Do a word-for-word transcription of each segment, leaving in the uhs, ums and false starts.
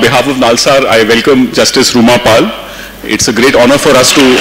behalf of Nalsar, I welcome Justice Ruma Pal. It's a great honor for us to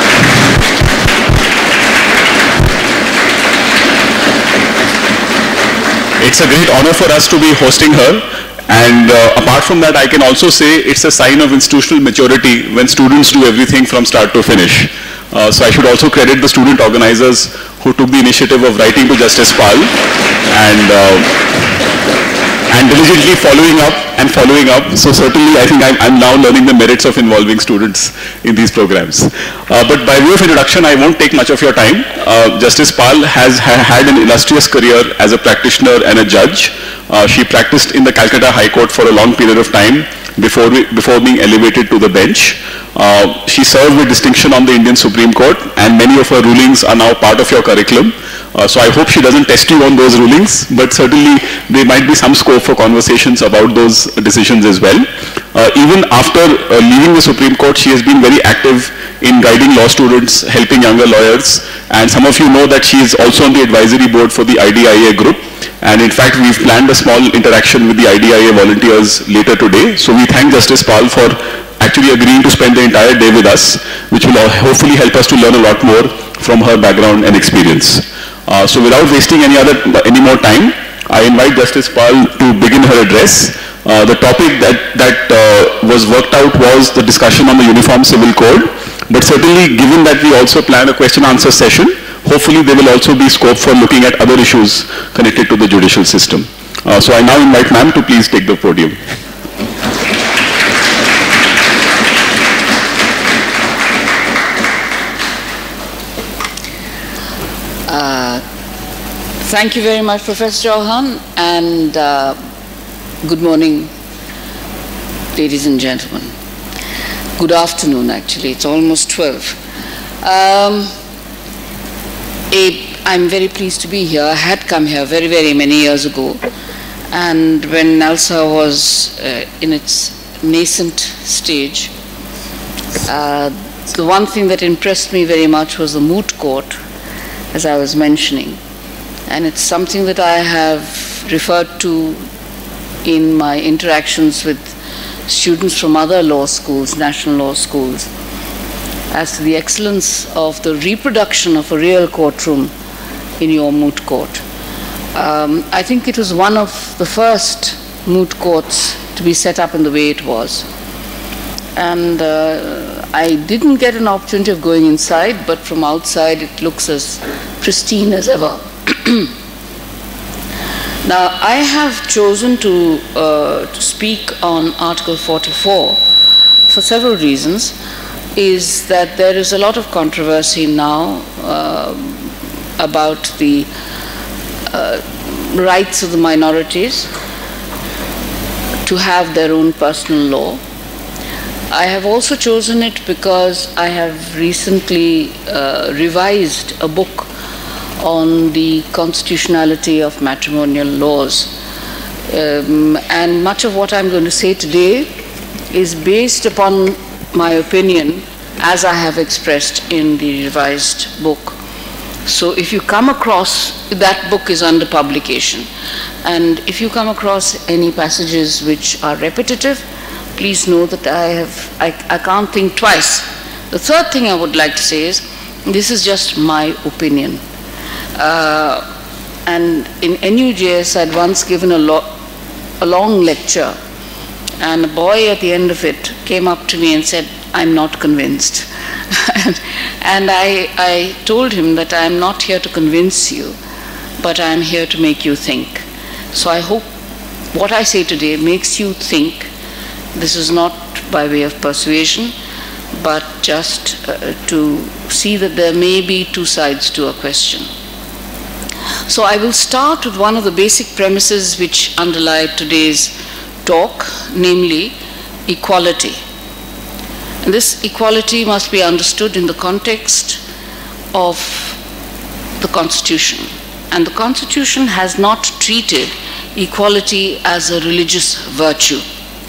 It's a great honor for us to be hosting her. And uh, apart from that, I can also say it's a sign of institutional maturity when students do everything from start to finish. Uh, so I should also credit the student organizers who took the initiative of writing to Justice Pal and uh, and diligently following up and following up. So certainly I think I'm, I'm now learning the merits of involving students in these programs. Uh, but by way of introduction, I won't take much of your time. Uh, Justice Pal has ha had an illustrious career as a practitioner and a judge. Uh, she practiced in the Calcutta High Court for a long period of time before, we, before being elevated to the bench. Uh, she served with distinction on the Indian Supreme Court, and many of her rulings are now part of your curriculum. Uh, so I hope she doesn't test you on those rulings, but certainly there might be some scope for conversations about those decisions as well. Uh, even after uh, leaving the Supreme Court, she has been very active in guiding law students, helping younger lawyers, and some of you know that she is also on the advisory board for the I D I A group. And in fact, we've planned a small interaction with the I D I A volunteers later today. So we thank Justice Pal for actually agreeing to spend the entire day with us, which will hopefully help us to learn a lot more from her background and experience. Uh, so without wasting any other any more time, I invite Justice Pal to begin her address. Uh, the topic that, that uh, was worked out was the discussion on the Uniform Civil Code. But certainly, given that we also plan a question-answer session, hopefully there will also be scope for looking at other issues connected to the judicial system. Uh, so I now invite ma'am to please take the podium. Uh, thank you very much, Professor Chauhan, and uh, good morning, ladies and gentlemen. Good afternoon, actually. It's almost twelve. Um, a, I'm very pleased to be here. I had come here very, very many years ago, and when NALSA was uh, in its nascent stage, uh, the one thing that impressed me very much was the moot court, as I was mentioning. And it's something that I have referred to in my interactions with students from other law schools, national law schools, as to the excellence of the reproduction of a real courtroom in your moot court. Um, I think it was one of the first moot courts to be set up in the way it was. And uh, I didn't get an opportunity of going inside, but from outside it looks as pristine as ever. Now, I have chosen to, uh, to speak on Article forty-four for several reasons. Is that there is a lot of controversy now uh, about the uh, rights of the minorities to have their own personal law. I have also chosen it because I have recently uh, revised a book on the constitutionality of matrimonial laws. Um, and much of what I'm going to say today is based upon my opinion as I have expressed in the revised book. So if you come across, that book is under publication, and if you come across any passages which are repetitive, please know that I have, I, I can't think twice. The third thing I would like to say is, this is just my opinion. Uh, and in N U J S, I'd once given a, lo a long lecture, and a boy at the end of it came up to me and said, I'm not convinced. And I, I told him that I'm not here to convince you, but I'm here to make you think. So I hope what I say today makes you think. This is not by way of persuasion, but just uh, to see that there may be two sides to a question. So I will start with one of the basic premises which underlie today's talk, namely equality. And this equality must be understood in the context of the Constitution. And the Constitution has not treated equality as a religious virtue.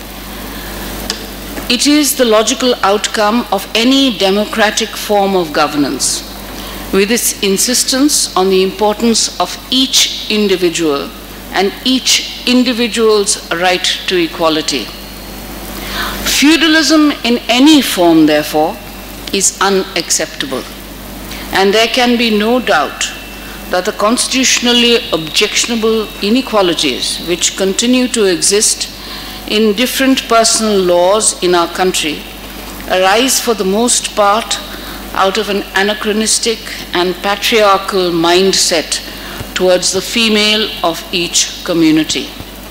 It is the logical outcome of any democratic form of governance, with its insistence on the importance of each individual and each individual's right to equality. Feudalism in any form, therefore, is unacceptable, and there can be no doubt that the constitutionally objectionable inequalities which continue to exist in different personal laws in our country arise for the most part out of an anachronistic and patriarchal mindset towards the female of each community.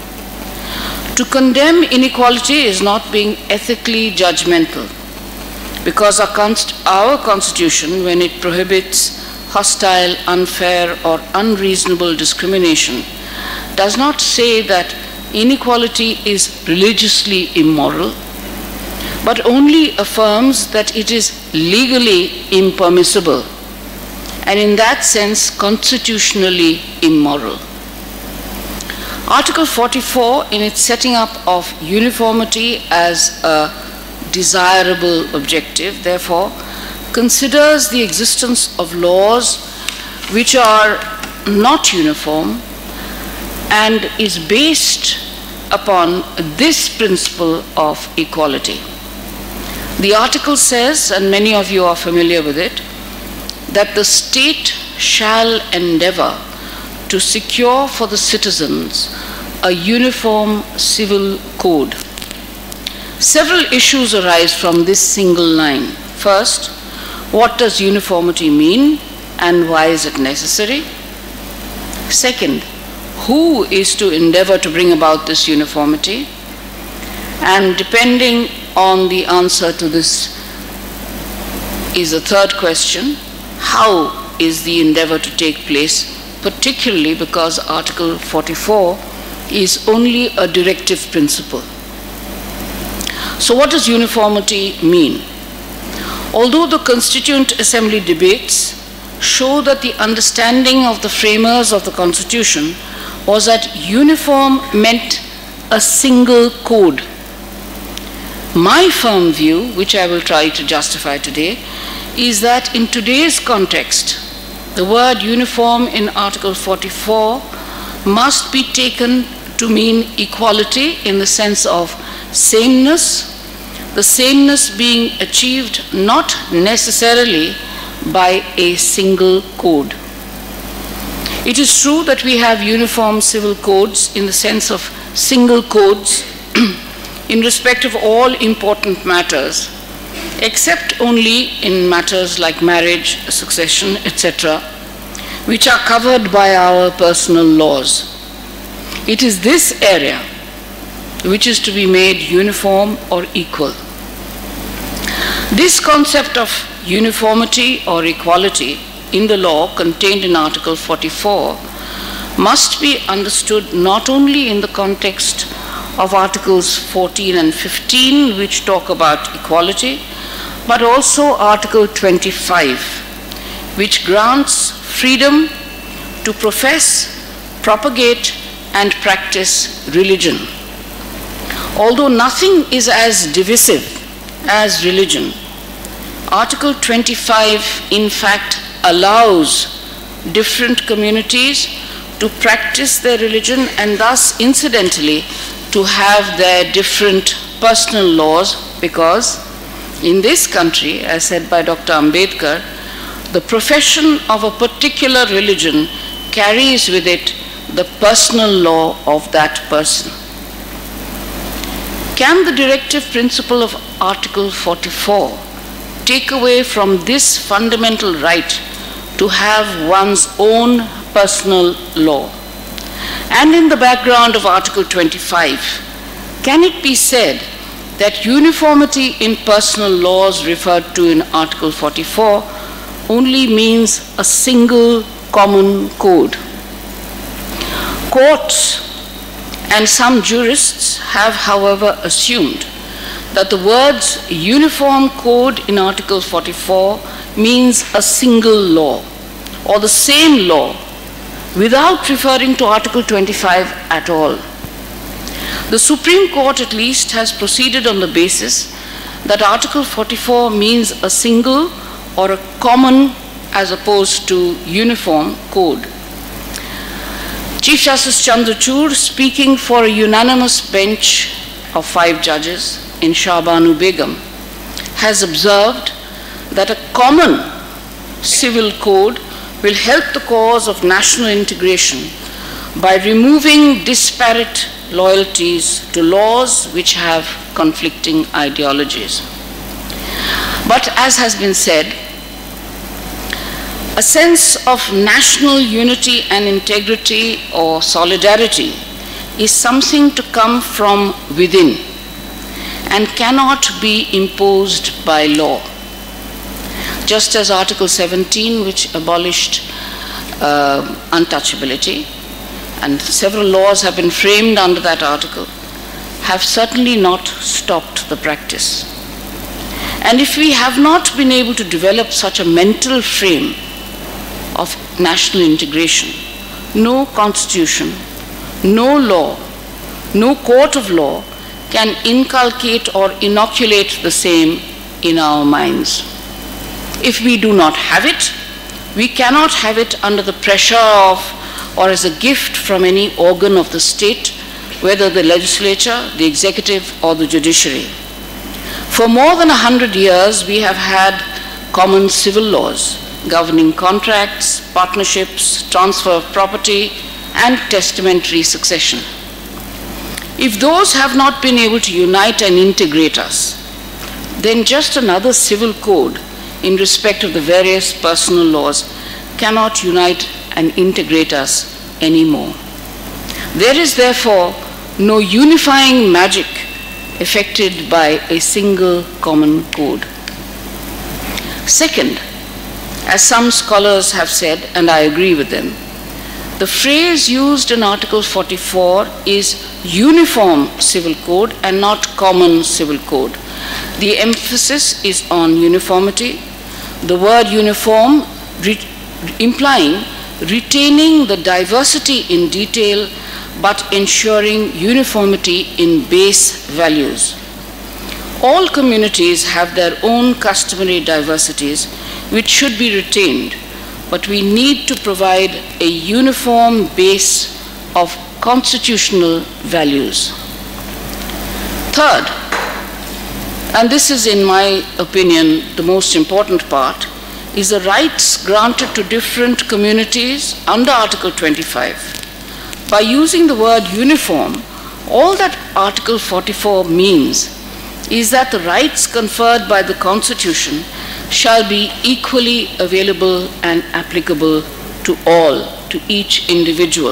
To condemn inequality is not being ethically judgmental, because our, const our Constitution, when it prohibits hostile, unfair, or unreasonable discrimination, does not say that inequality is religiously immoral, but only affirms that it is legally impermissible, and in that sense constitutionally immoral. Article forty-four, in its setting up of uniformity as a desirable objective, therefore, considers the existence of laws which are not uniform and is based upon this principle of equality. The article says, and many of you are familiar with it, that the state shall endeavor to secure for the citizens a uniform civil code. Several issues arise from this single line. First, what does uniformity mean and why is it necessary? Second, who is to endeavor to bring about this uniformity? And depending on the answer to this is the third question, how is the endeavor to take place, particularly because Article forty-four is only a directive principle. So what does uniformity mean? Although the Constituent Assembly debates show that the understanding of the framers of the Constitution was that uniform meant a single code. My firm view, which I will try to justify today, is that in today's context, the word uniform in Article forty-four must be taken to mean equality in the sense of sameness, the sameness being achieved not necessarily by a single code. It is true that we have uniform civil codes in the sense of single codes in respect of all important matters, except only in matters like marriage, succession, et cetera, which are covered by our personal laws. It is this area which is to be made uniform or equal. This concept of uniformity or equality in the law contained in Article forty-four must be understood not only in the context of Articles fourteen and fifteen, which talk about equality, but also Article twenty-five, which grants freedom to profess, propagate, and practice religion. Although nothing is as divisive as religion, Article twenty-five in fact allows different communities to practice their religion and thus incidentally to have their different personal laws, because in this country, as said by Doctor Ambedkar, the profession of a particular religion carries with it the personal law of that person. Can the directive principle of Article forty-four take away from this fundamental right to have one's own personal law? And in the background of Article twenty-five, can it be said that uniformity in personal laws referred to in Article forty-four only means a single common code? Courts and some jurists have, however, assumed that the words uniform code in Article forty-four means a single law or the same law without referring to Article twenty-five at all. The Supreme Court at least has proceeded on the basis that Article forty-four means a single or a common as opposed to uniform code. Chief Justice Chandrachud, speaking for a unanimous bench of five judges, in Shah Banu Begum, has observed that a common civil code will help the cause of national integration by removing disparate loyalties to laws which have conflicting ideologies. But as has been said, a sense of national unity and integrity or solidarity is something to come from within and cannot be imposed by law. Just as Article seventeen, which abolished uh, untouchability, and several laws have been framed under that article, have certainly not stopped the practice. And if we have not been able to develop such a mental frame of national integration, no constitution, no law, no court of law can inculcate or inoculate the same in our minds. If we do not have it, we cannot have it under the pressure of or as a gift from any organ of the state, whether the legislature, the executive, or the judiciary. For more than a hundred years, we have had common civil laws governing contracts, partnerships, transfer of property, and testamentary succession. If those have not been able to unite and integrate us, then just another civil code in respect of the various personal laws cannot unite and integrate us anymore. There is therefore no unifying magic effected by a single common code. Second, as some scholars have said, and I agree with them, the phrase used in Article forty-four is uniform civil code and not common civil code. The emphasis is on uniformity, the word uniform re implying retaining the diversity in detail but ensuring uniformity in base values. All communities have their own customary diversities which should be retained, but we need to provide a uniform base of constitutional values. Third, and this is in my opinion the most important part, is the rights granted to different communities under Article twenty-five. By using the word uniform, all that Article forty-four means is that the rights conferred by the Constitution shall be equally available and applicable to all, to each individual.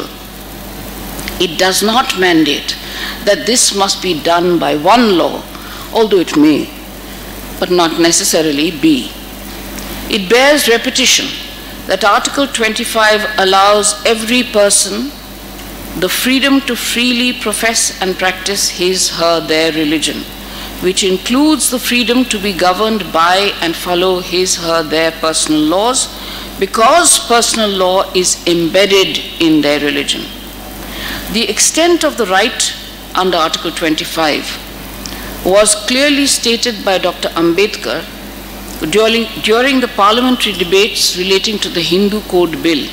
It does not mandate that this must be done by one law, although it may, but not necessarily be. It bears repetition that Article twenty-five allows every person the freedom to freely profess and practice his, her, their religion, which includes the freedom to be governed by and follow his, her, their personal laws, because personal law is embedded in their religion. The extent of the right under Article twenty-five was clearly stated by Doctor Ambedkar during, during the parliamentary debates relating to the Hindu Code Bill.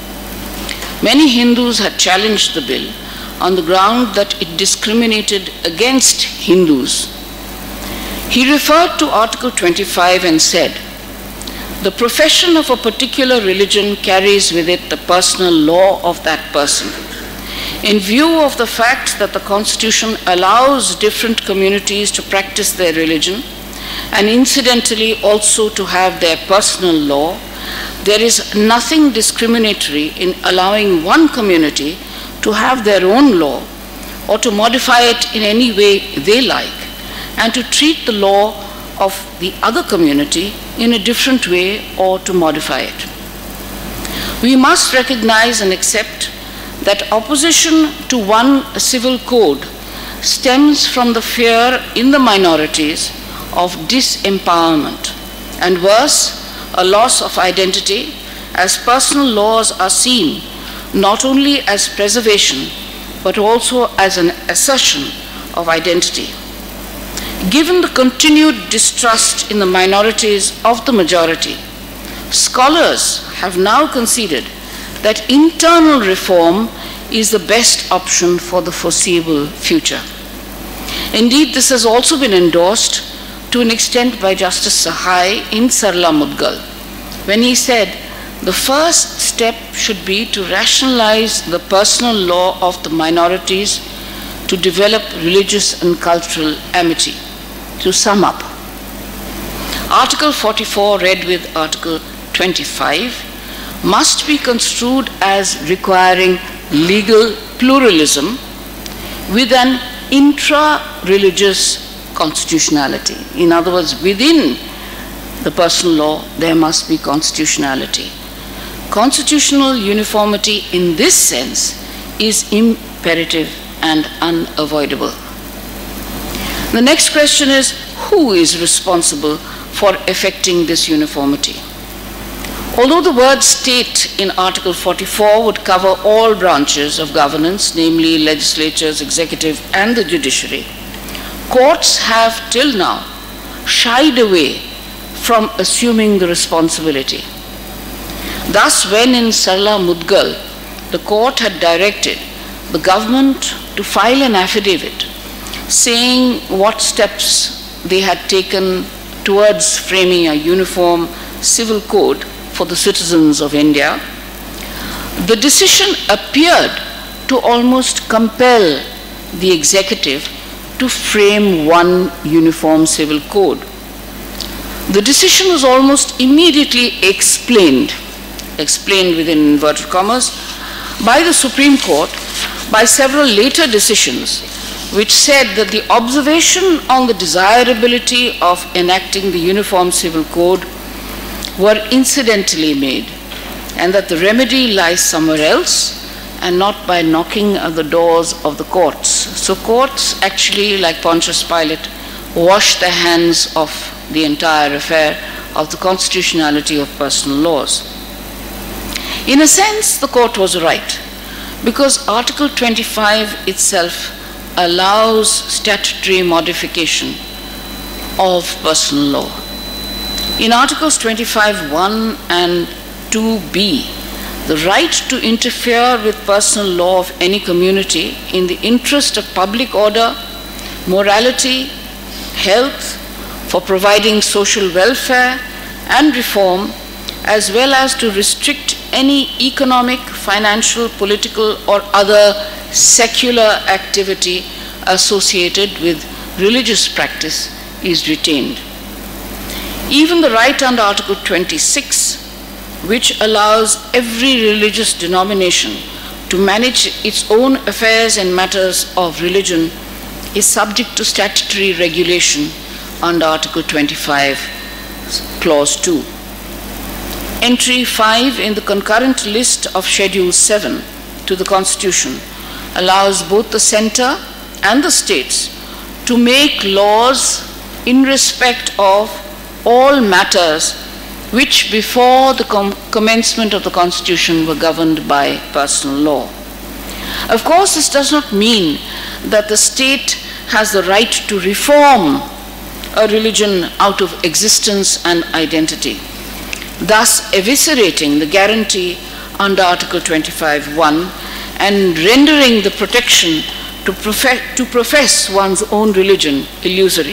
Many Hindus had challenged the bill on the ground that it discriminated against Hindus. He referred to Article twenty-five and said, "The profession of a particular religion carries with it the personal law of that person. In view of the fact that the Constitution allows different communities to practice their religion and incidentally also to have their personal law, there is nothing discriminatory in allowing one community to have their own law or to modify it in any way they like and to treat the law of the other community in a different way or to modify it. We must recognize and accept that opposition to one civil code stems from the fear in the minorities of disempowerment and worse, a loss of identity, as personal laws are seen not only as preservation but also as an assertion of identity. Given the continued distrust in the minorities of the majority, scholars have now conceded that internal reform is the best option for the foreseeable future. Indeed, this has also been endorsed to an extent by Justice Sahai in Sarla Mudgal, when he said, the first step should be to rationalize the personal law of the minorities to develop religious and cultural amity. To sum up, Article forty-four, read with Article twenty-five, must be construed as requiring legal pluralism with an intra-religious constitutionality. In other words, within the personal law, there must be constitutionality. Constitutional uniformity in this sense is imperative and unavoidable. The next question is, who is responsible for effecting this uniformity? Although the word state in Article forty-four would cover all branches of governance, namely legislatures, executive, and the judiciary, courts have till now shied away from assuming the responsibility. Thus, when in Sarla Mudgal, the court had directed the government to file an affidavit saying what steps they had taken towards framing a uniform civil code for the citizens of India, the decision appeared to almost compel the executive to frame one uniform civil code. The decision was almost immediately explained, explained within inverted commas, by the Supreme Court by several later decisions which said that the observation on the desirability of enacting the Uniform Civil Code were incidentally made, and that the remedy lies somewhere else and not by knocking at the doors of the courts. So courts actually, like Pontius Pilate, washed their hands of the entire affair of the constitutionality of personal laws. In a sense, the court was right, because Article twenty-five itself allows statutory modification of personal law. In Articles twenty-five one and two B, the right to interfere with personal law of any community in the interest of public order, morality, health, for providing social welfare and reform, as well as to restrict any economic, financial, political, or other secular activity associated with religious practice is retained. Even the right under Article twenty-six, which allows every religious denomination to manage its own affairs and matters of religion, is subject to statutory regulation under Article twenty-five, Clause two. Entry five in the concurrent list of Schedule seven to the Constitution allows both the centre and the states to make laws in respect of all matters which before the com commencement of the Constitution were governed by personal law. Of course, this does not mean that the state has the right to reform a religion out of existence and identity, thus eviscerating the guarantee under Article twenty-five one and rendering the protection to, profe to profess one's own religion illusory.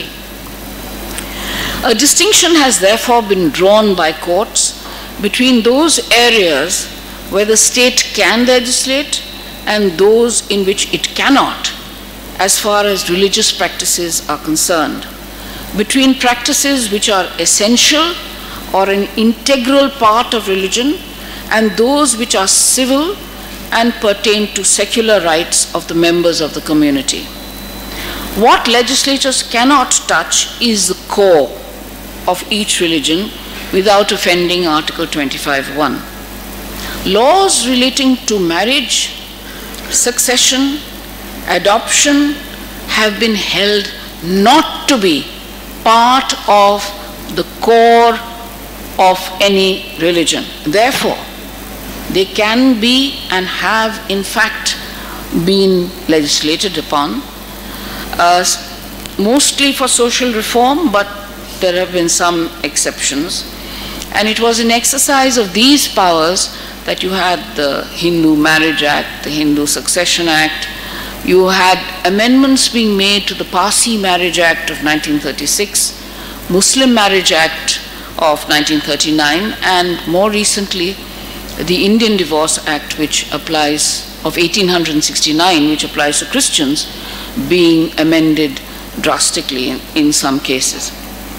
A distinction has therefore been drawn by courts between those areas where the state can legislate and those in which it cannot, as far as religious practices are concerned, between practices which are essential or an integral part of religion and those which are civil and pertain to secular rights of the members of the community. What legislatures cannot touch is the core of each religion without offending Article twenty-five one. Laws relating to marriage, succession, adoption have been held not to be part of the core of any religion. Therefore, they can be and have in fact been legislated upon, uh, mostly for social reform, but there have been some exceptions. And it was in exercise of these powers that you had the Hindu Marriage Act, the Hindu Succession Act, You had amendments being made to the Parsi Marriage Act of nineteen thirty-six, Muslim Marriage Act of nineteen thirty-nine, and more recently, the Indian Divorce Act, which applies, of eighteen sixty-nine, which applies to Christians, being amended drastically in, in some cases.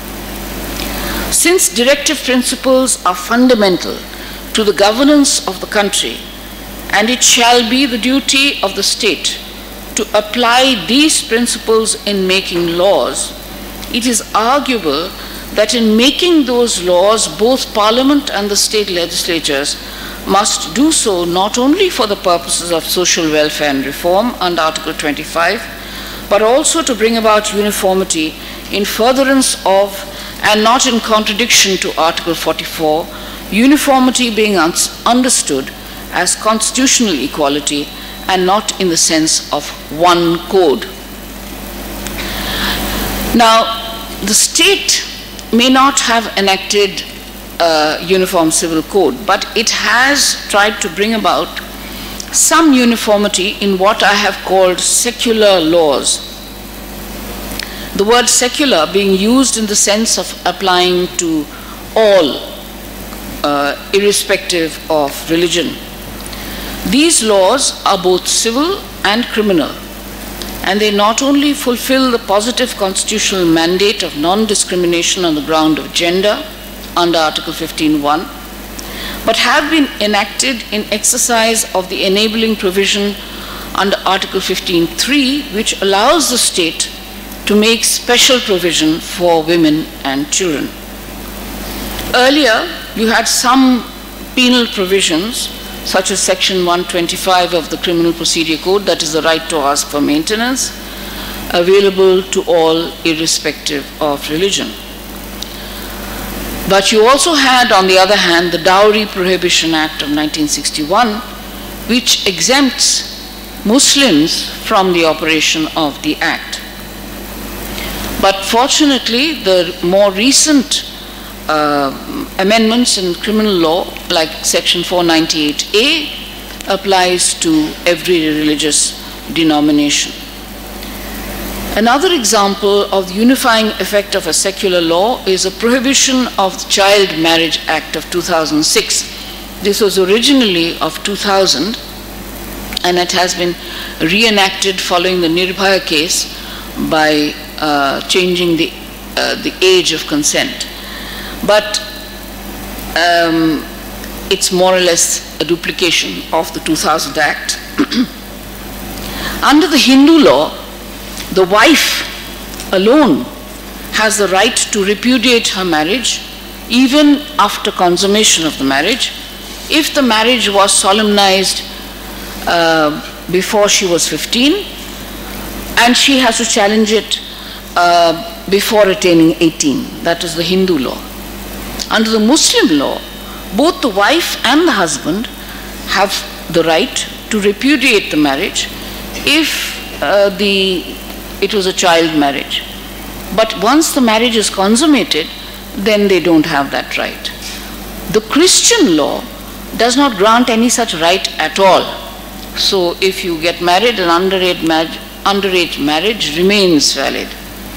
Since directive principles are fundamental to the governance of the country, and it shall be the duty of the state to apply these principles in making laws, it is arguable that in making those laws, both Parliament and the state legislatures must do so not only for the purposes of social welfare and reform under Article twenty-five, but also to bring about uniformity in furtherance of and not in contradiction to Article forty-four, uniformity being un understood as constitutional equality and not in the sense of one code. Now, the state may not have enacted a uniform civil code, but it has tried to bring about some uniformity in what I have called secular laws. The word secular being used in the sense of applying to all, uh, irrespective of religion. These laws are both civil and criminal, and they not only fulfill the positive constitutional mandate of non-discrimination on the ground of gender under Article fifteen one, but have been enacted in exercise of the enabling provision under Article fifteen three, which allows the state to make special provision for women and children. Earlier, you had some penal provisions, such as Section one twenty-five of the Criminal Procedure Code, that is the right to ask for maintenance, available to all irrespective of religion. But you also had, on the other hand, the Dowry Prohibition Act of nineteen sixty-one, which exempts Muslims from the operation of the Act. But fortunately, the more recent uh, amendments in criminal law, like Section four ninety-eight A, applies to every religious denomination. Another example of the unifying effect of a secular law is a prohibition of the Child Marriage Act of two thousand six. This was originally of two thousand, and it has been reenacted following the Nirbhaya case by uh, changing the, uh, the age of consent. But um, it's more or less a duplication of the two thousand Act. Under the Hindu law, the wife alone has the right to repudiate her marriage even after consummation of the marriage if the marriage was solemnized uh, before she was fifteen, and she has to challenge it uh, before attaining eighteen. That is the Hindu law. Under the Muslim law, both the wife and the husband have the right to repudiate the marriage if uh, the, it was a child marriage. But once the marriage is consummated, then they don't have that right. The Christian law does not grant any such right at all. So if you get married, an underage marriage, underage marriage remains valid.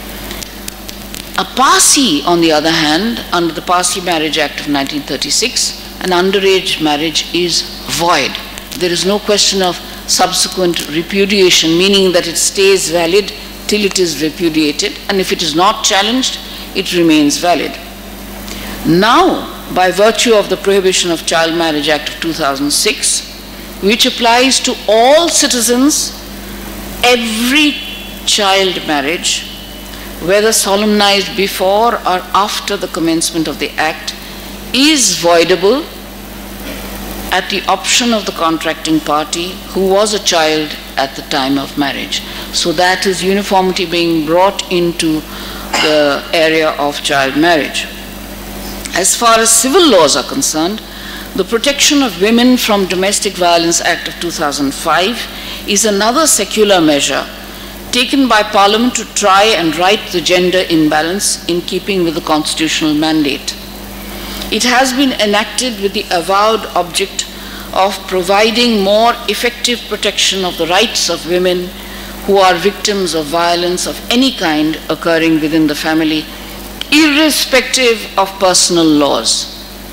A Parsi, on the other hand, under the Parsi Marriage Act of nineteen thirty-six, an underage marriage is void. There is no question of subsequent repudiation, meaning that it stays valid till it is repudiated, and if it is not challenged, it remains valid. Now, by virtue of the Prohibition of Child Marriage Act of two thousand six, which applies to all citizens, every child marriage, whether solemnized before or after the commencement of the Act, is voidable at the option of the contracting party who was a child at the time of marriage. So that is uniformity being brought into the area of child marriage. As far as civil laws are concerned, the Protection of Women from Domestic Violence Act of two thousand five is another secular measure taken by Parliament to try and right the gender imbalance in keeping with the constitutional mandate. It has been enacted with the avowed object of providing more effective protection of the rights of women who are victims of violence of any kind occurring within the family, irrespective of personal laws.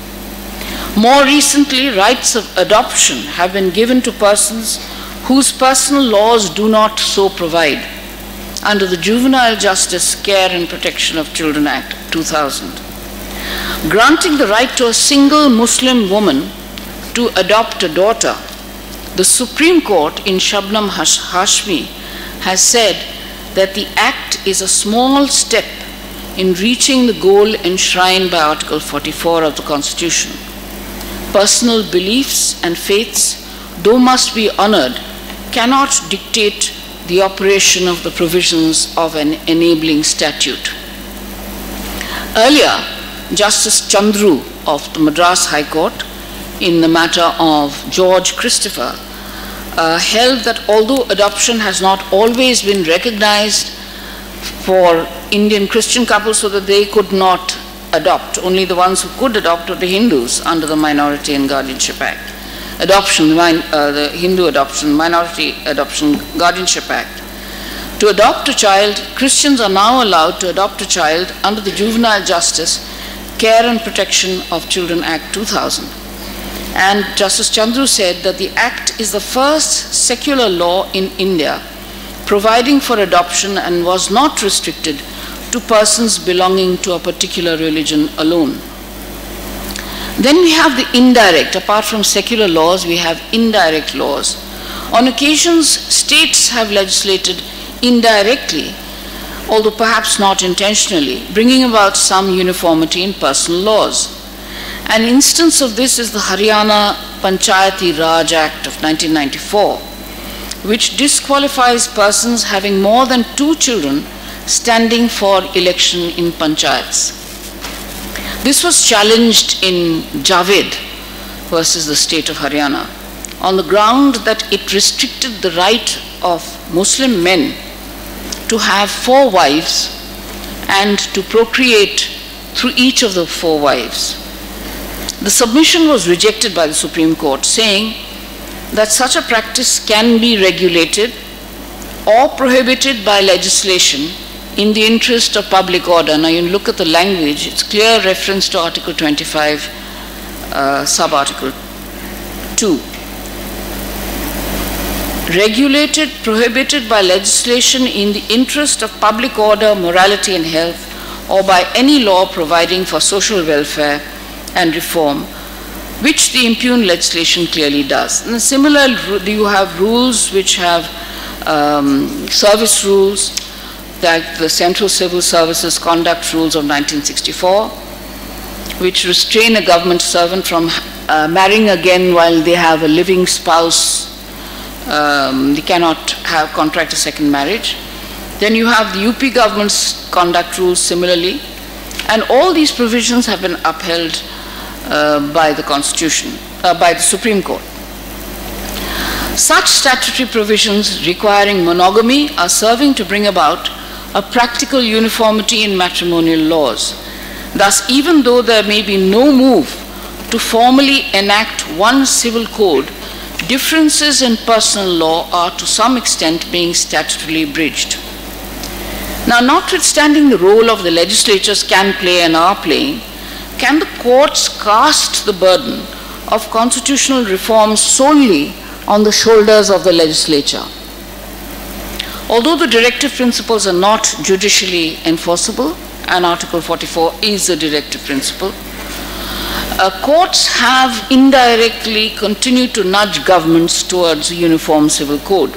More recently, rights of adoption have been given to persons whose personal laws do not so provide under the Juvenile Justice Care and Protection of Children Act two thousand. Granting the right to a single Muslim woman to adopt a daughter, the Supreme Court in Shabnam Hashmi has said that the act is a small step in reaching the goal enshrined by Article forty-four of the Constitution. Personal beliefs and faiths, though must be honored, cannot dictate the operation of the provisions of an enabling statute. Earlier, Justice Chandru of the Madras High Court, in the matter of George Christopher, uh, held that although adoption has not always been recognized for Indian Christian couples so that they could not adopt, only the ones who could adopt were the Hindus under the Minority and Guardianship Act. Adoption, uh, the Hindu Adoption, Minority Adoption Guardianship Act. To adopt a child, Christians are now allowed to adopt a child under the Juvenile Justice Care and Protection of Children Act two thousand. And Justice Chandru said that the Act is the first secular law in India providing for adoption and was not restricted to persons belonging to a particular religion alone. Then we have the indirect. Apart from secular laws, we have indirect laws. On occasions, states have legislated indirectly, although perhaps not intentionally, bringing about some uniformity in personal laws. An instance of this is the Haryana Panchayati Raj Act of nineteen ninety-four, which disqualifies persons having more than two children standing for election in panchayats. This was challenged in Javed versus the state of Haryana on the ground that it restricted the right of Muslim men to have four wives and to procreate through each of the four wives. The submission was rejected by the Supreme Court, saying that such a practice can be regulated or prohibited by legislation in the interest of public order. Now you look at the language, it's clear reference to Article twenty-five, uh, sub-article two. Regulated, prohibited by legislation in the interest of public order, morality and health, or by any law providing for social welfare and reform, which the impugned legislation clearly does. And similar, you have rules which have um, service rules, like the Central Civil Services Conduct Rules of nineteen sixty-four, which restrain a government servant from uh, marrying again while they have a living spouse. Um, they cannot have contract a second marriage. Then you have the U P government's conduct rules similarly, and all these provisions have been upheld uh, by the Constitution, uh, by the Supreme Court. Such statutory provisions requiring monogamy are serving to bring about a practical uniformity in matrimonial laws. Thus, even though there may be no move to formally enact one civil code, differences in personal law are to some extent being statutorily bridged. Now, notwithstanding the role of the legislatures can play and are playing, can the courts cast the burden of constitutional reforms solely on the shoulders of the legislature? Although the directive principles are not judicially enforceable, and Article forty-four is a directive principle, uh, courts have indirectly continued to nudge governments towards a uniform civil code.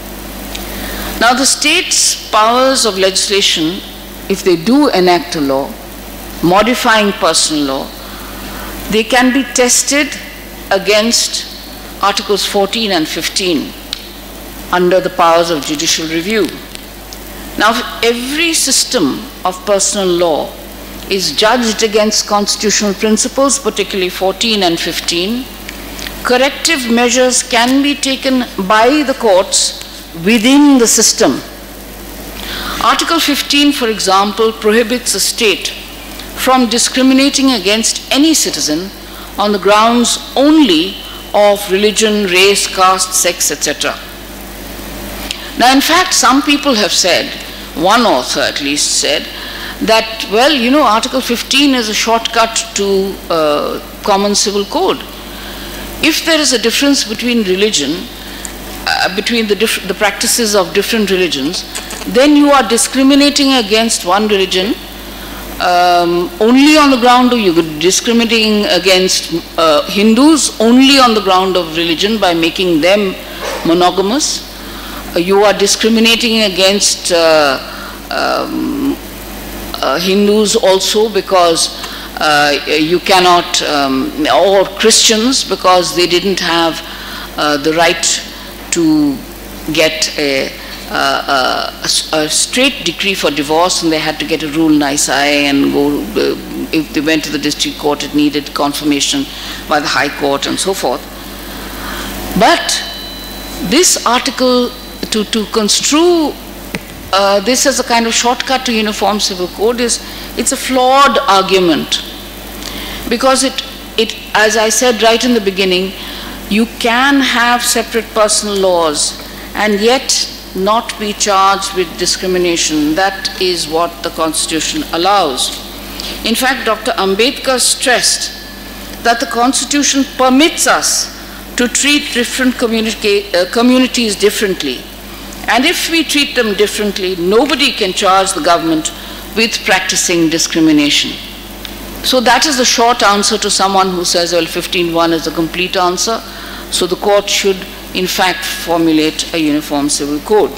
Now, the state's powers of legislation, if they do enact a law, modifying personal law, they can be tested against Articles fourteen and fifteen under the powers of judicial review. Now, if every system of personal law is judged against constitutional principles, particularly fourteen and fifteen, corrective measures can be taken by the courts within the system. Article fifteen, for example, prohibits a state from discriminating against any citizen on the grounds only of religion, race, caste, sex, et cetera. Now, in fact, some people have said, one author at least said, that, well, you know, Article fifteen is a shortcut to uh, common civil code. If there is a difference between religion, uh, between the, the practices of different religions, then you are discriminating against one religion um, only on the ground, or you're discriminating against uh, Hindus only on the ground of religion by making them monogamous. Uh, you are discriminating against uh, um, uh, Hindus also because uh, you cannot, um, or Christians because they didn't have uh, the right to get a Uh, a, a straight decree for divorce, and they had to get a rule nisi and go, uh, if they went to the district court, it needed confirmation by the High Court and so forth. But this article, to, to construe uh, this as a kind of shortcut to uniform civil code, is, it's a flawed argument. Because it, it, as I said right in the beginning, you can have separate personal laws and yet not be charged with discrimination. That is what the Constitution allows. In fact, Doctor Ambedkar stressed that the Constitution permits us to treat different communica- uh, communities differently. And if we treat them differently, nobody can charge the government with practicing discrimination. So that is the short answer to someone who says, well, fifteen one is the complete answer. So the court should in fact formulate a uniform civil code.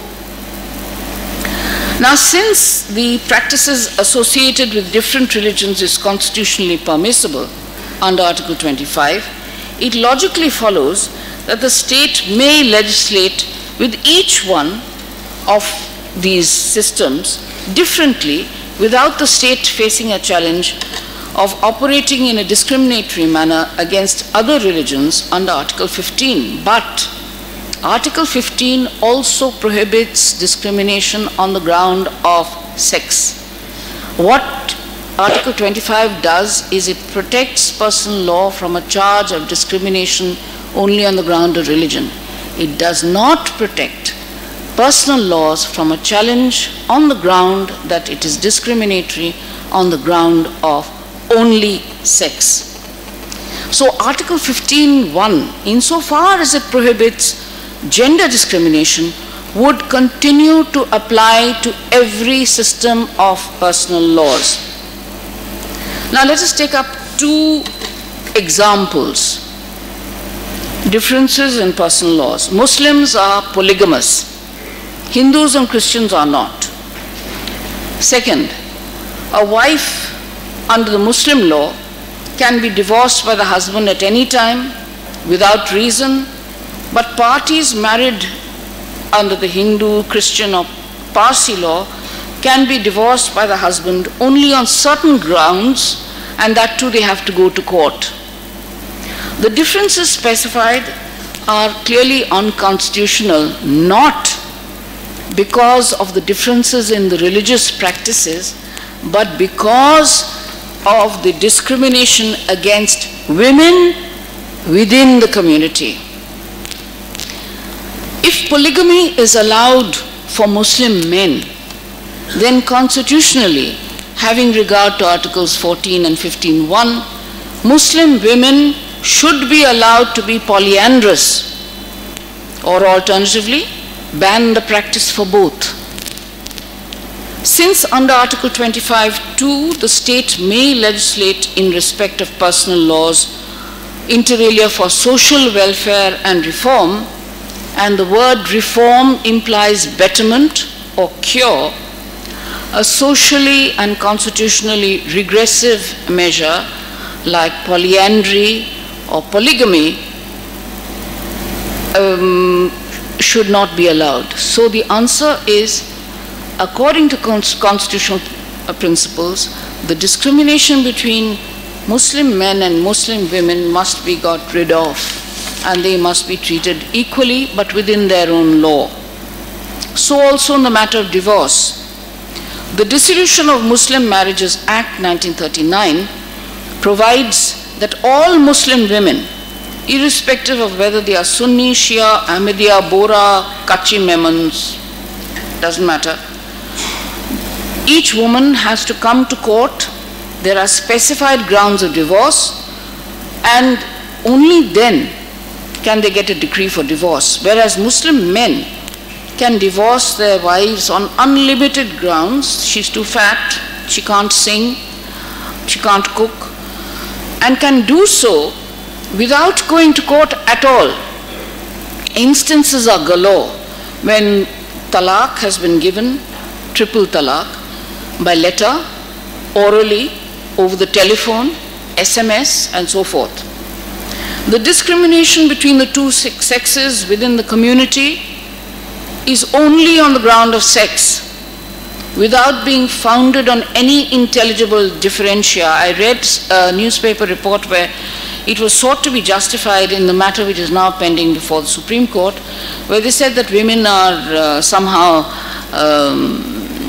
Now, since the practices associated with different religions is constitutionally permissible under Article twenty-five, it logically follows that the state may legislate with each one of these systems differently without the state facing a challenge of operating in a discriminatory manner against other religions under Article fifteen. But Article fifteen also prohibits discrimination on the ground of sex. What Article twenty-five does is it protects personal law from a charge of discrimination only on the ground of religion. It does not protect personal laws from a challenge on the ground that it is discriminatory on the ground of only sex. So Article fifteen one, insofar as it prohibits gender discrimination, would continue to apply to every system of personal laws. Now let us take up two examples. Differences in personal laws. Muslims are polygamous. Hindus and Christians are not. Second, a wife under the Muslim law can be divorced by the husband at any time without reason, but parties married under the Hindu, Christian or Parsi law can be divorced by the husband only on certain grounds, and that too they have to go to court. The differences specified are clearly unconstitutional, not because of the differences in the religious practices, but because of the discrimination against women within the community. If polygamy is allowed for Muslim men, then constitutionally, having regard to Articles fourteen and fifteen one, Muslim women should be allowed to be polyandrous, or alternatively, ban the practice for both. Since under Article twenty-five two, the state may legislate in respect of personal laws, inter alia for social welfare and reform, and the word reform implies betterment or cure, a socially and constitutionally regressive measure like polyandry or polygamy um, should not be allowed. So the answer is, according to constitutional principles, the discrimination between Muslim men and Muslim women must be got rid of, and they must be treated equally but within their own law. So also in the matter of divorce. The Dissolution of Muslim Marriages Act nineteen thirty-nine provides that all Muslim women, irrespective of whether they are Sunni, Shia, Ahmadiyya, Bora, Kachi Memons, doesn't matter. Each woman has to come to court. There are specified grounds of divorce, and only then can they get a decree for divorce. Whereas Muslim men can divorce their wives on unlimited grounds. She's too fat, she can't sing, she can't cook, and can do so without going to court at all. Instances are galore when talaq has been given, triple talaq, by letter, orally, over the telephone, S M S, and so forth. The discrimination between the two sexes within the community is only on the ground of sex, without being founded on any intelligible differentia. I read a newspaper report where it was sought to be justified in the matter which is now pending before the Supreme Court, where they said that women are uh, somehow um,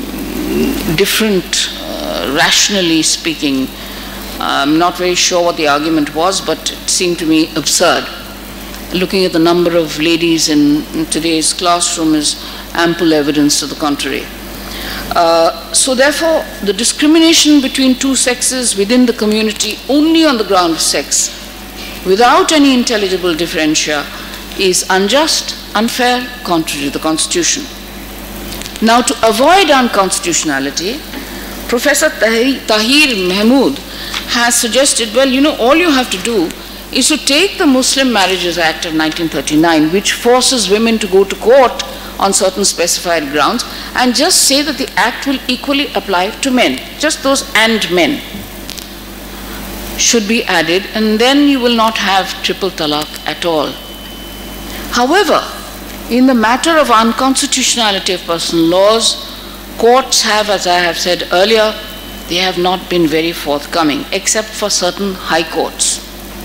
different, uh, rationally speaking. I'm not very sure what the argument was, but it seemed to me absurd. Looking at the number of ladies in, in today's classroom is ample evidence to the contrary. Uh, so therefore, the discrimination between two sexes within the community only on the ground of sex, without any intelligible differentia, is unjust, unfair, contrary to the Constitution. Now, to avoid unconstitutionality, Professor Tahir Mahmood has suggested, well, you know, all you have to do is to take the Muslim Marriages Act of nineteen thirty-nine, which forces women to go to court on certain specified grounds, and just say that the act will equally apply to men, just those and men should be added, and then you will not have triple talaq at all. However, in the matter of unconstitutionality of personal laws, courts have, as I have said earlier, they have not been very forthcoming, except for certain high courts.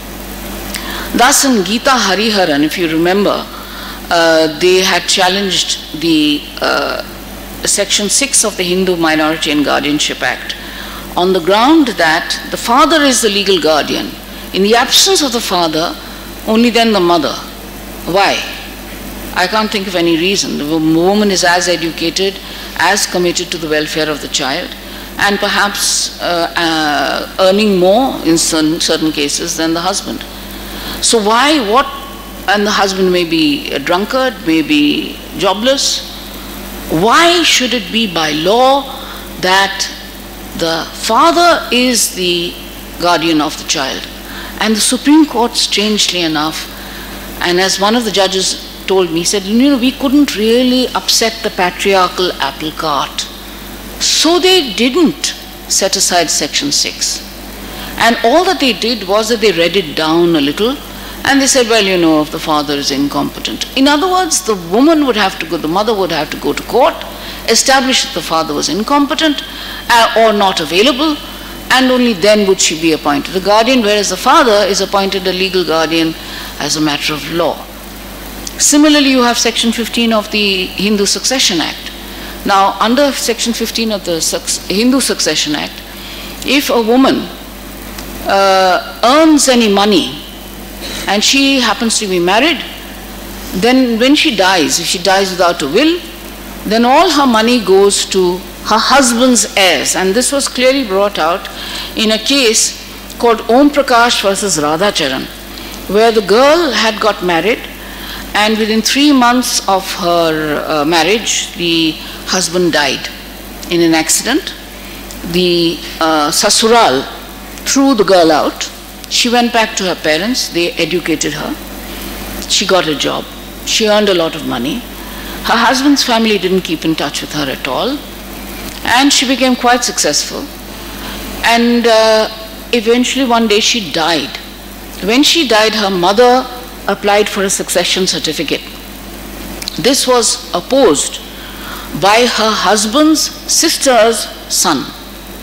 Thus, in Geeta Hariharan, if you remember, uh, they had challenged the uh, Section six of the Hindu Minority and Guardianship Act on the ground that the father is the legal guardian. In the absence of the father, only then the mother. Why? I can't think of any reason. The woman is as educated, as committed to the welfare of the child, and perhaps uh, uh, earning more in certain, certain cases than the husband. So why, what, and the husband may be a drunkard, may be jobless. Why should it be by law that the father is the guardian of the child? And the Supreme Court, strangely enough, and as one of the judges told me, he said, you know, we couldn't really upset the patriarchal apple cart. So they didn't set aside Section six. And all that they did was that they read it down a little, and they said, well, you know, if the father is incompetent. In other words, the woman would have to go, the mother would have to go to court, establish that the father was incompetent uh, or not available, and only then would she be appointed a guardian, whereas the father is appointed a legal guardian as a matter of law. Similarly, you have Section fifteen of the Hindu Succession Act. Now, under Section fifteen of the Hindu Succession Act, if a woman uh, earns any money and she happens to be married, then when she dies, if she dies without a will, then all her money goes to her husband's heirs. And this was clearly brought out in a case called Om Prakash versus Radhacharan, where the girl had got married, and within three months of her uh, marriage, the husband died in an accident. The uh, sasural threw the girl out. She went back to her parents. They educated her. She got a job. She earned a lot of money. Her husband's family didn't keep in touch with her at all. And she became quite successful. And uh, eventually one day she died. When she died, her mother applied for a succession certificate. This was opposed by her husband's sister's son.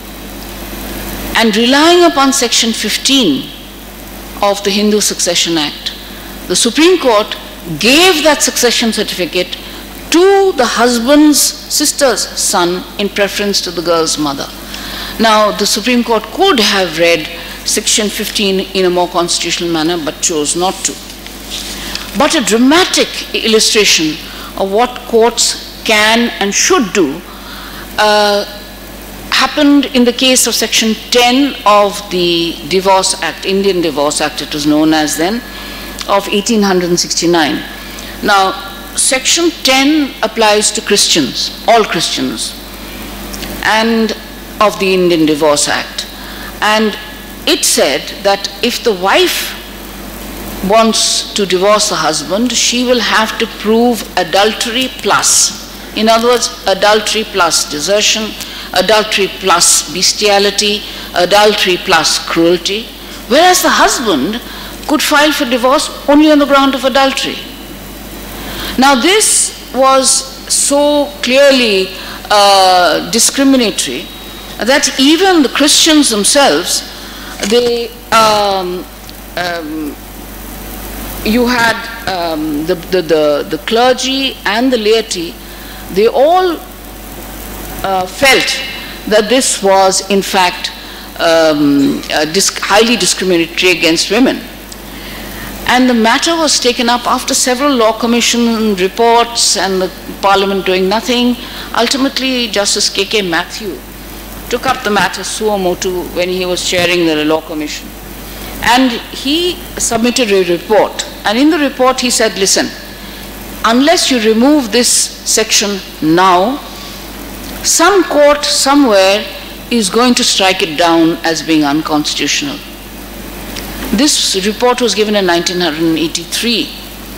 And relying upon Section fifteen of the Hindu Succession Act, the Supreme Court gave that succession certificate to the husband's sister's son in preference to the girl's mother. Now, the Supreme Court could have read Section fifteen in a more constitutional manner, but chose not to. But a dramatic illustration of what courts can and should do uh, happened in the case of Section ten of the Divorce Act, Indian Divorce Act it was known as then, of eighteen sixty-nine. Now, Section ten applies to Christians, all Christians, and of the Indian Divorce Act. And it said that if the wife wants to divorce the husband, she will have to prove adultery plus. In other words, adultery plus desertion, adultery plus bestiality, adultery plus cruelty, whereas the husband could file for divorce only on the ground of adultery. Now this was so clearly uh, discriminatory that even the Christians themselves, they, um, um, you had um, the, the, the, the clergy and the laity, they all uh, felt that this was in fact um, uh, disc highly discriminatory against women. And the matter was taken up after several law commission reports and the Parliament doing nothing. Ultimately, Justice K K Matthew took up the matter suo motu when he was chairing the law commission. And he submitted a report. And in the report he said, listen, unless you remove this section now, some court somewhere is going to strike it down as being unconstitutional. This report was given in nineteen eighty-three.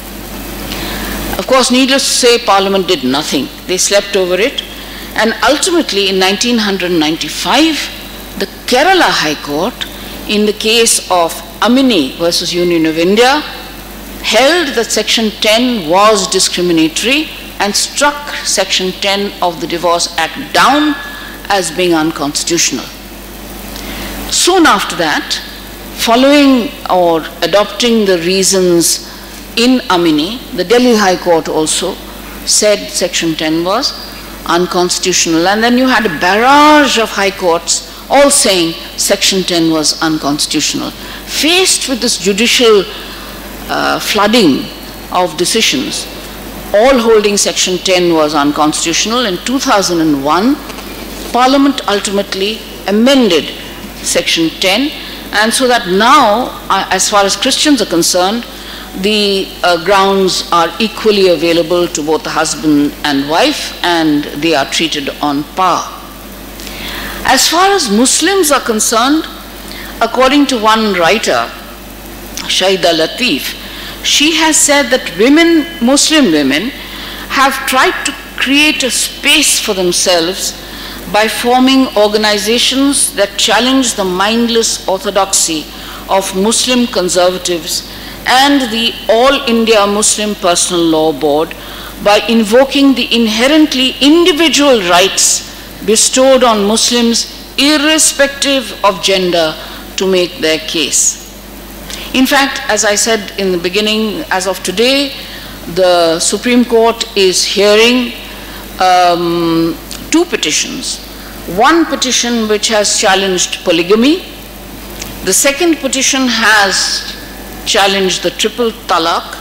Of course, needless to say, Parliament did nothing. They slept over it. And ultimately, in nineteen ninety-five, the Kerala High Court, in the case of Amini versus Union of India, held that Section ten was discriminatory and struck Section ten of the Divorce Act down as being unconstitutional. Soon after that, following or adopting the reasons in Amini, the Delhi High Court also said Section ten was unconstitutional. And then you had a barrage of high courts all saying Section ten was unconstitutional. Faced with this judicial uh, flooding of decisions, all holding Section ten was unconstitutional, in two thousand one, Parliament ultimately amended Section ten, and so that now, uh, as far as Christians are concerned, the uh, grounds are equally available to both the husband and wife, and they are treated on par. As far as Muslims are concerned, according to one writer, Shahida Latif, she has said that women, Muslim women, have tried to create a space for themselves by forming organizations that challenge the mindless orthodoxy of Muslim conservatives and the All India Muslim Personal Law Board by invoking the inherently individual rights bestowed on Muslims irrespective of gender to make their case. In fact, as I said in the beginning, as of today, the Supreme Court is hearing um, two petitions. One petition which has challenged polygamy. The second petition has challenged the triple talaq,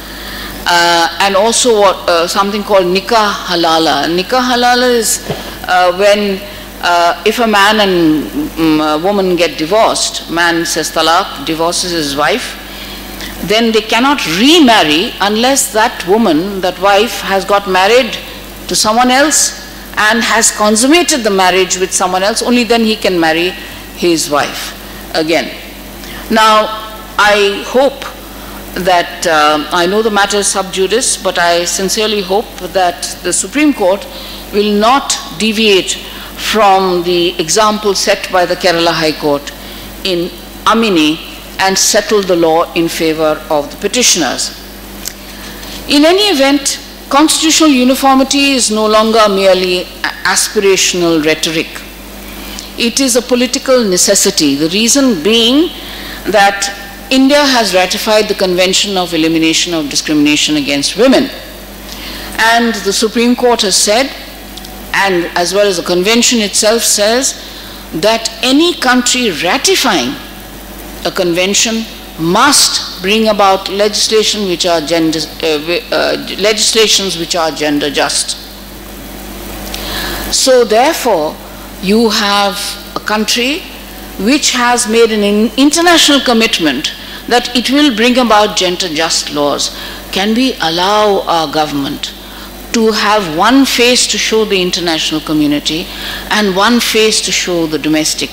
uh, and also what, uh, something called nikah halala. Nikah halala is uh, when uh, if a man and um, a woman get divorced, man says talaq, divorces his wife, then they cannot remarry unless that woman, that wife, has got married to someone else and has consummated the marriage with someone else. Only then he can marry his wife again. Now, I hope that, uh, I know the matter is sub judice, but I sincerely hope that the Supreme Court will not deviate from the example set by the Kerala High Court in Amini and settle the law in favor of the petitioners. In any event, constitutional uniformity is no longer merely aspirational rhetoric. It is a political necessity, the reason being that India has ratified the Convention of Elimination of Discrimination Against Women. And the Supreme Court has said, and as well as the Convention itself says, that any country ratifying a convention must bring about legislation which are gender, uh, uh, legislations which are gender just. So therefore, you have a country which has made an international commitment that it will bring about gender just laws. Can we allow our government to have one face to show the international community and one face to show the domestic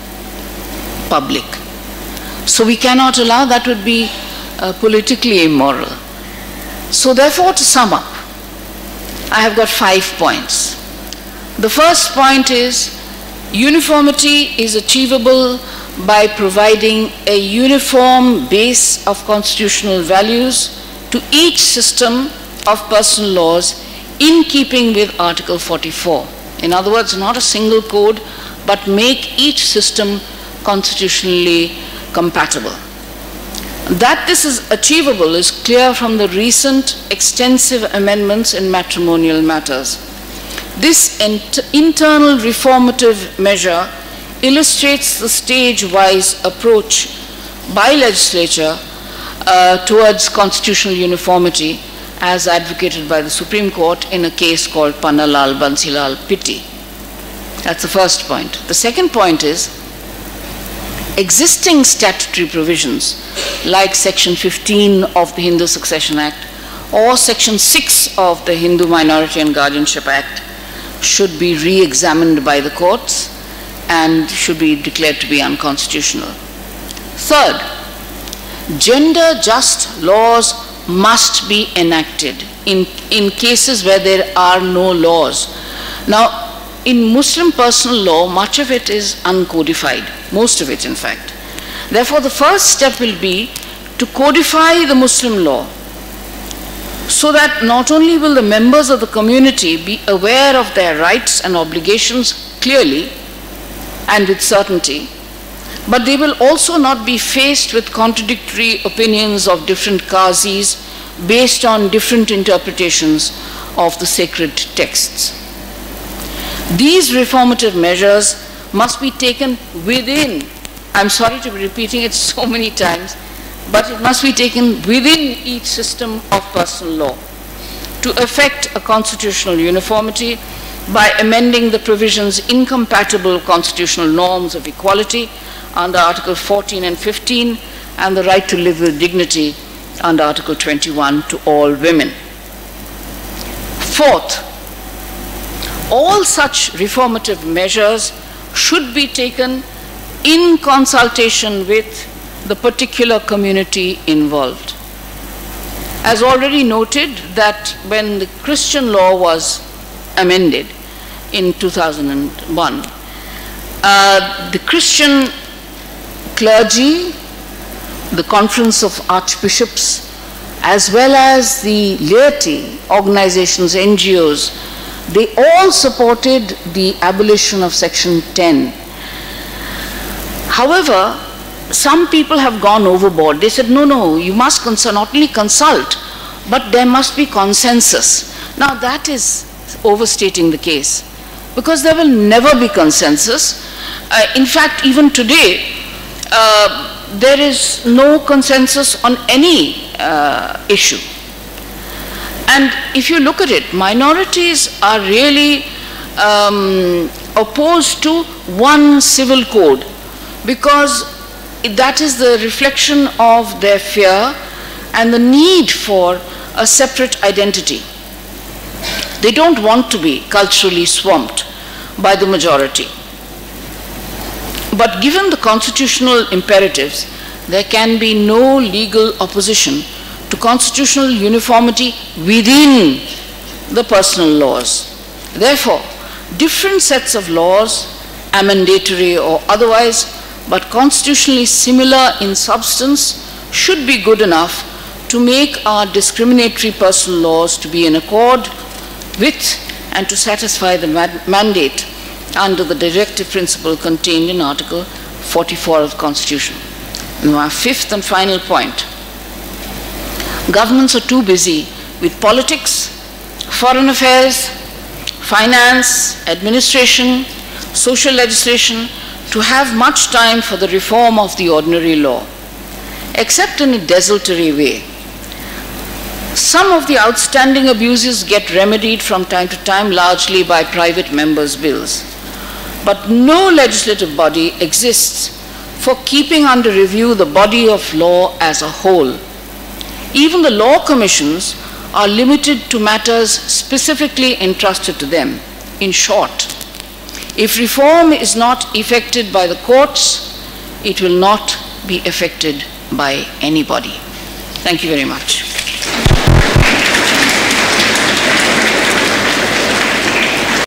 public? So we cannot allow, that would be uh, politically immoral. So therefore, to sum up, I have got five points. The first point is uniformity is achievable by providing a uniform base of constitutional values to each system of personal laws in keeping with Article forty-four. In other words, not a single code, but make each system constitutionally compatible. That this is achievable is clear from the recent extensive amendments in matrimonial matters. This internal reformative measure illustrates the stage-wise approach by legislature uh, towards constitutional uniformity as advocated by the Supreme Court in a case called Pannalal Bansilal Pitti. That's the first point. The second point is existing statutory provisions like Section fifteen of the Hindu Succession Act or Section six of the Hindu Minority and Guardianship Act should be re-examined by the courts and should be declared to be unconstitutional. Third, gender-just laws must be enacted in, in cases where there are no laws. Now, in Muslim personal law, much of it is uncodified, most of it in fact. Therefore, the first step will be to codify the Muslim law, so that not only will the members of the community be aware of their rights and obligations clearly and with certainty, but they will also not be faced with contradictory opinions of different qazis based on different interpretations of the sacred texts. These reformative measures must be taken within, I'm sorry to be repeating it so many times, but it must be taken within each system of personal law to effect a constitutional uniformity by amending the provisions incompatible constitutional norms of equality under Article fourteen and fifteen and the right to live with dignity under Article twenty-one to all women. Fourth, all such reformative measures should be taken in consultation with the particular community involved. As already noted, that when the Christian law was amended in two thousand one, uh, the Christian clergy, the Conference of Archbishops, as well as the laity organizations, N G Os, they all supported the abolition of Section ten. However, some people have gone overboard. They said, no, no, you must consult, not only consult, but there must be consensus. Now that is overstating the case, because there will never be consensus. Uh, in fact, even today, uh, there is no consensus on any uh, issue. And if you look at it, minorities are really um, opposed to one civil code, because that is the reflection of their fear and the need for a separate identity. They don't want to be culturally swamped by the majority. But given the constitutional imperatives, there can be no legal opposition to constitutional uniformity within the personal laws. Therefore, different sets of laws, amendatory or otherwise, but constitutionally similar in substance, should be good enough to make our discriminatory personal laws to be in accord with and to satisfy the mandate under the directive principle contained in Article forty-four of the Constitution. Now, our fifth and final point. Governments are too busy with politics, foreign affairs, finance, administration, social legislation to have much time for the reform of the ordinary law, except in a desultory way. Some of the outstanding abuses get remedied from time to time largely by private members' bills. But no legislative body exists for keeping under review the body of law as a whole. Even the law commissions are limited to matters specifically entrusted to them. In short, if reform is not effected by the courts, it will not be effected by anybody. Thank you very much.